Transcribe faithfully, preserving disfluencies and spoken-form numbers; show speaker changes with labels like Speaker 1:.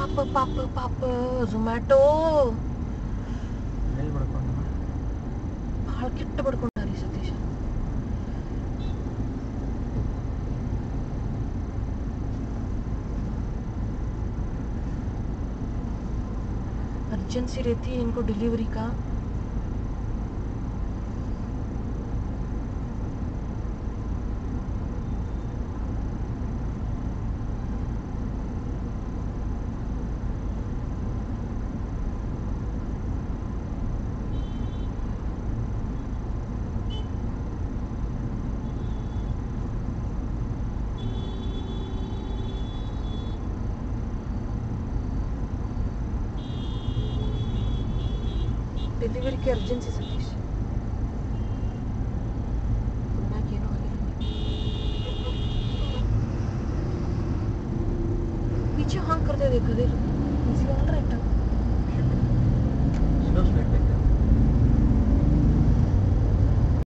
Speaker 1: ಪಾಪ ಪಾಪ ಪಾಪ ಝೊಮ್ಯಾಟೊ ಭಾಳ ಕೆಟ್ಟ ಬಡ್ಕೊಂಡಾರಿ ಸತೀಶ. अर्जेंसी रहती है इनको डिलीवरी का. डिलीवरी की अर्जेंसी सतीश ಏನು ಆಗಿಲ್ಲ. पीछे हाँ करते देखा देर इसी ऑन राइट